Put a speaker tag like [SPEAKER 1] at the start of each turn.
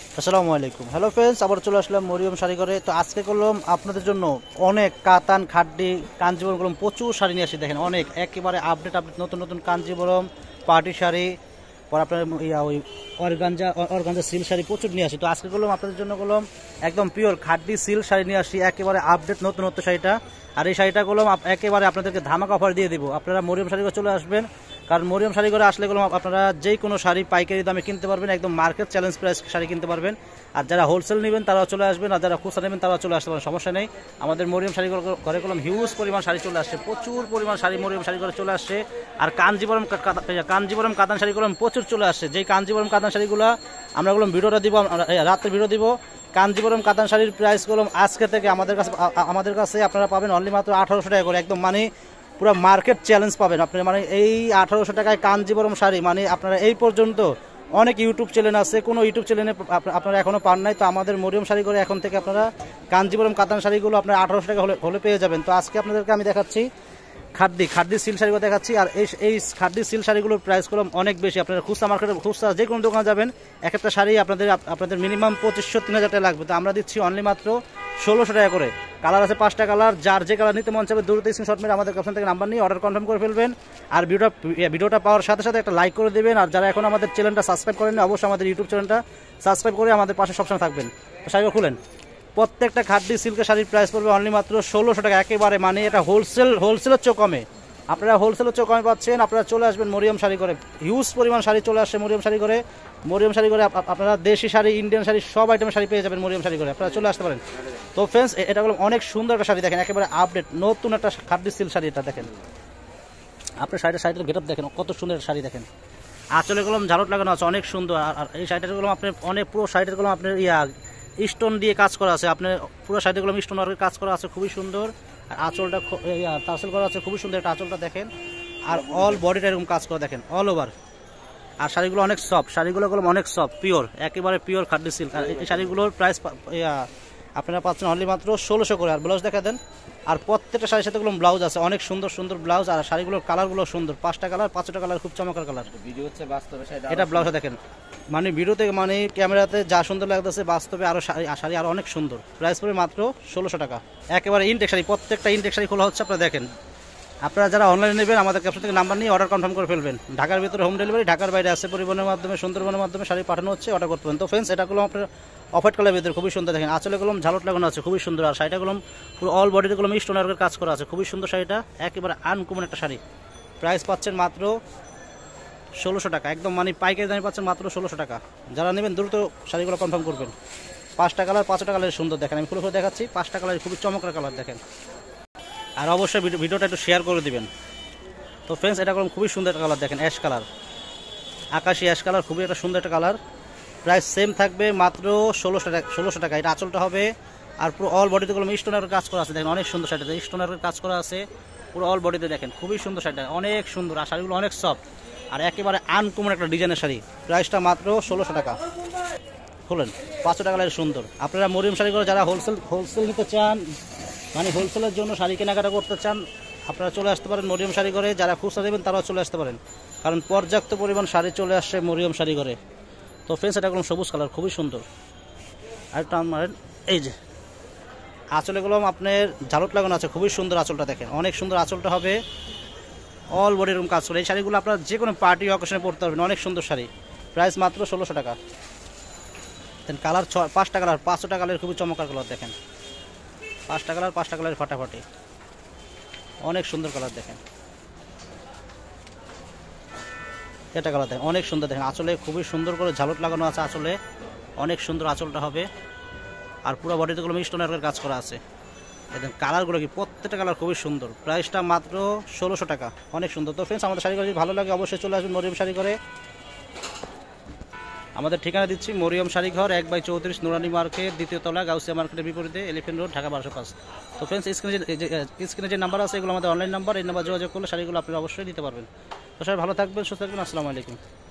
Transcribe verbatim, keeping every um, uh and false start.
[SPEAKER 1] আসসালামু আলাইকুম। Hello friends, আবার চলে আসলাম মরিয়ম শাড়ি ঘরে। তো আজকে করলাম আপনাদের জন্য অনেক কাতান খাড্ডি কাঞ্জিবরম করলাম প্রচুর শাড়ি নিয়ে আসি। দেখেন অনেক একেবারে আপডেট আপডেট নতুন নতুন কাঞ্জিবরম পার্টি শাড়ি, পর আপনার ইয়া ওই অর্গানজা অর্গানজা সিল্ক শাড়ি প্রচুর নিয়ে আসি। তো আজকে করলাম আপনাদের জন্য করলাম একদম পিওর খাড্ডি সিল্ক শাড়ি নিয়ে আসি, একেবারে আপডেট নতুন নতুন শাড়িটা। আর এই শাড়িটা করলাম একেবারে আপনাদেরকে ধামাকা অফার দিয়ে দিব। আপনারা মরিয়ম শাড়ি ঘরে চলে আসবেন, কারণ মরিয়ম শাড়ি ঘরে আসলে গেলাম আপনারা যে কোনো শাড়ি পাইকারি দামে কিনতে পারবেন, একদম মার্কেট চ্যালেঞ্জ প্রাইস শাড়ি কিনতে পারবেন। আর যারা হোলসেল নেবেন তারাও চলে আসবেন, আর যারা খুচরা নেবেন তারাও চলে আসতে পারেন, সমস্যা নেই। আমাদের মরিয়ম শাড়ি ঘরে করলাম হিউজ পরিমাণ শাড়ি চলে আসছে, প্রচুর পরিমাণ শাড়ি মরিয়ম শাড়ি ঘরে চলে আসছে। আর কাঞ্জিবরম কাঞ্জিবরম কাতান শাড়ি করলাম প্রচুর চলে আসছে। যেই কাঞ্জিবরম কাতান শাড়িগুলো আমরা বললাম ভিডিওটা দিব, রাত্রে ভিডিও দিব। কাঞ্জিবরম কাতান শাড়ির প্রাইস করলাম আজকে থেকে আমাদের কাছে আমাদের কাছে আপনারা পাবেন অনলি মাত্র আঠারোশো টাকা করে, একদম মানে পুরো মার্কেট চ্যালেঞ্জ পাবেন আপনি। মানে এই আঠারোশো টাকায় কাঞ্জিবরম শাড়ি মানে আপনারা এই পর্যন্ত অনেক ইউটিউব চ্যানেল আছে, কোনো ইউটিউব চ্যানেলে আপনারা এখনও পান নাই। তো আমাদের মরিয়ম শাড়ি করে এখন থেকে আপনারা কাঞ্জিবরম কাতান শাড়িগুলো আপনারা আঠারোশো টাকা হলে হলে পেয়ে যাবেন। তো আজকে আপনাদেরকে আমি দেখাচ্ছি খাড্ডি খাড্ডি সিল্ক শাড়িগুলো দেখাচ্ছি। আর এই এই খাড্ডি সিল্ক শাড়িগুলোর প্রাইস করলাম অনেক বেশি। আপনারা খুচরা মার্কেটে খুচরা যে কোনো দোকানে যাবেন, এক একটা শাড়ি আপনাদের আপনাদের মিনিমাম পঁচিশশো তিন হাজার টাকা লাগবে। তো আমরা দিচ্ছি অনলি মাত্র ষোলোশো টাকা করে। কালার আছে পাঁচটা কালার, যার যে কালার নিতে মন চাবে দ্রুত স্ক্রিনশট মেরে আমাদের কাছে থেকে নাম্বার নিয়ে অর্ডার কনফার্ম করে ফেলবেন। আর ভিডিওটা ভিডিওটা পাওয়ার সাথে সাথে একটা লাইক করে দেবেন। আর যারা এখন আমাদের চ্যানেলটা সাবস্ক্রাইব করেন, অবশ্যই আমাদের ইউটিউব চ্যানেলটা সাবস্ক্রাইব করে আমাদের পাশে সবসময় থাকবেন। তো শাড়িগুলো খুলেন। প্রত্যেকটা খাড্ডি সিল্কের শাড়ির প্রাইস পড়বে অনলি মাত্র ষোলোশো টাকা, একেবারে মানে এটা হোলসেল হোলসেলের চেয়ে কমে। আপনারা হোলসেলের চেয়ে কমে পাচ্ছেন। আপনারা চলে আসবেন মরিয়ম শাড়ি করে, হিউজ পরিমাণ শাড়ি চলে আসছে মরিয়ম শাড়ি করে। মরিয়ম শাড়ি করে আপনারা দেশি শাড়ি, ইন্ডিয়ান শাড়ি, সব আইটেমের শাড়ি পেয়ে যাবেন মরিয়ম শাড়ি করে, আপনারা চলে আসতে পারেন। তো ফ্রেন্ডস, এটা হলো অনেক সুন্দর একটা শাড়ি, দেখেন একেবারে আপডেট নতুন একটা খাড্ডি সিল্ক শাড়ি। এটা দেখেন আপনার শাড়িটা শাড়িটার গেটআপ দেখেন, কত সুন্দর শাড়ি দেখেন। আঁচলে গেলাম ঝালট লাগানো আছে, অনেক সুন্দর। আর এই শাড়িটার গেলাম আপনার অনেক পুরো শাড়িটার গেলাম আপনার ইয়া স্টোন দিয়ে কাজ করা আছে, আপনার পুরো শাড়িটা গেলাম স্টোন ওয়ার্কের কাজ করা আছে, খুবই সুন্দর। আর আঁচলটা টার্সেল করা আছে, খুবই সুন্দর একটা আঁচলটা দেখেন। আর অল বডিটা এরকম কাজ করা দেখেন অল ওভার। আর শাড়িগুলো অনেক সফট, শাড়িগুলো গেলাম অনেক সফট, পিওর, একেবারে পিওর খাড্ডি সিল্ক। আর এই শাড়িগুলোর প্রাইস আপনারা পাচ্ছেন অনলি মাত্র ষোলোশো করে। আর ব্লাউজ দেখা দেন। আর প্রত্যেকটা শাড়ির সাথে গুলো ব্লাউজ আছে, অনেক সুন্দর সুন্দর ব্লাউজ। আর শাড়িগুলোর কালারগুলো সুন্দর, পাঁচটা কালার পাঁচটা কালার খুব চমৎকার কালার। ভিডিও হচ্ছে বাস্তবে এটা ব্লাউজটা দেখেন, মানে ভিডিওতে মানে ক্যামেরাতে যা সুন্দর লাগতেছে বাস্তবে আরও শাড়ি শাড়ি আরও অনেক সুন্দর। প্রাইস পড়বে মাত্র ষোলোশো টাকা, একেবারে ইনটেক শাড়ি। প্রত্যেকটা ইনটেক শাড়ি খোলা হচ্ছে, আপনারা দেখেন। আপনারা যারা অনলাইনে নেবেন আমাদের ক্যাপশন থেকে নাম্বার নিয়ে অর্ডার কনফার্ম করে ফেলবেন। ঢাকার ভিতরে হোম ডেলিভারি, ঢাকার বাইরে আসছে পরিবহনের মাধ্যমে, সুন্দরবনের মাধ্যমে শাড়ি পাঠানো হচ্ছে, অর্ডার করতে পারেন। তো ফ্রেন্ডস, এটা করলাম আপনার অফার কালার ভিতরে খুবই সুন্দর দেখেন। আঁচলে গেলাম ঝালট লাগানো আছে, খুবই সুন্দর। আর শাড়িটা গেলাম পুরো অল বডিতে গেলাম স্টোন ওয়ার্কের কাজ করা আছে, খুবই সুন্দর শাড়িটা, একেবারে আনকমন একটা শাড়ি। প্রাইস পাচ্ছেন মাত্র ষোলোশো টাকা, একদম মানে পাইকারি দামে পাচ্ছেন মাত্র ষোলোশো টাকা। যারা নেবেন দ্রুত শাড়িগুলো কনফার্ম করবেন। পাঁচটা কালার পাঁচটা কালারের সুন্দর দেখেন, আমি খুলে খুলে দেখাচ্ছি। পাঁচটা কালার খুবই চমৎকার কালার দেখেন। আর অবশ্যই ভিডিওটা একটু শেয়ার করে দিবেন। তো ফ্রেন্ডস, এটা করলাম খুবই সুন্দর একটা কালার দেখেন, অ্যাশ কালার, আকাশি অ্যাশ কালার, খুবই একটা সুন্দর একটা কালার। প্রাইস সেম থাকবে মাত্র ষোলোশো টাকা ষোলোশো টাকা। এটা আঁচলটা হবে। আর পুরো অল বডিতে গুলো স্টোনের কাজ করা আছে দেখেন, অনেক সুন্দর শাড়িটা, স্টোনের কাজ করা আছে পুরো অল বডিতে দেখেন, খুবই সুন্দর শাড়িটা, অনেক সুন্দর। আর শাড়িগুলো অনেক সফট আর একেবারে আনকমন একটা ডিজাইনের শাড়ি। প্রাইসটা মাত্র ষোলোশো টাকা। খুলেন, পাঁচশো টাকা লাগে সুন্দর। আপনারা মরিয়ম শাড়িগুলো যারা হোলসেল হোলসেল নিতে চান, মানে হোলসেলের জন্য শাড়ি কেনাকাটা করতে চান, আপনারা চলে আসতে পারেন মরিয়ম শাড়ি ঘরে। যারা খুচরা দেবেন তারাও চলে আসতে পারেন, কারণ পর্যাপ্ত পরিমাণ শাড়ি চলে আসছে মরিয়ম শাড়ি ঘরে। তো ফ্রেন্ডস, এটা করলাম সবুজ কালার, খুবই সুন্দর। আর টান মারেন, এই যে আঁচলে গেলাম আপনার ঝালট লাগানো আছে, খুবই সুন্দর আঁচলটা দেখেন, অনেক সুন্দর আঁচলটা হবে, অল বডি এরকম কাজ করে। এই শাড়িগুলো আপনারা যে কোনো পার্টি অকেশনে পরতে পারবেন, অনেক সুন্দর শাড়ি। প্রাইস মাত্র ষোলোশো টাকা। দেন কালার ছ পাঁচটা কালার পাঁচশো টাকা কালার, খুবই চমৎকার কালার দেখেন, পাঁচটা কালার পাঁচটা কালার ফাটাফাটি, অনেক সুন্দর কালার দেখেন। এটা কালার দেখেন, অনেক সুন্দর দেখেন, আঁচলে খুবই সুন্দর করে ঝালট লাগানো আছে, আঁচলে অনেক সুন্দর আঁচলটা হবে। আর পুরো বডিতে গুলো স্টোনের কাজ করা আছে। দেখেন কালারগুলো কি, প্রত্যেকটা কালার খুবই সুন্দর। প্রাইসটা মাত্র ষোলোশো টাকা, অনেক সুন্দর। তো ফ্রেন্ডস, আমাদের শাড়ি যদি ভালো লাগে অবশ্যই চলে আসবেন মরিয়ম শাড়ি ঘরে। আমাদের ঠিকানা দিচ্ছি মরিয়ম শাড়ি ঘর, এক বাই চৌত্রিশ নুরানি মার্কেট, দ্বিতীয় তলা, গাউসিয়া মার্কেটের বিপরীতে, এলিফেন্ট রোড, ঢাকা বারোশো পাঁচ। তো ফ্রেন্ডস, স্ক্রিনে যে স্ক্রিনে যে নাম্বার আছে এগুলো আমাদের অনলাইন নাম্বার, এই নাম্বার যোগাযোগ করলে শাড়িগুলো আপনি অবশ্যই নিতে পারবেন। তো সবাই ভালো থাকবেন, সুস্থ থাকবেন, আসসালামু আলাইকুম।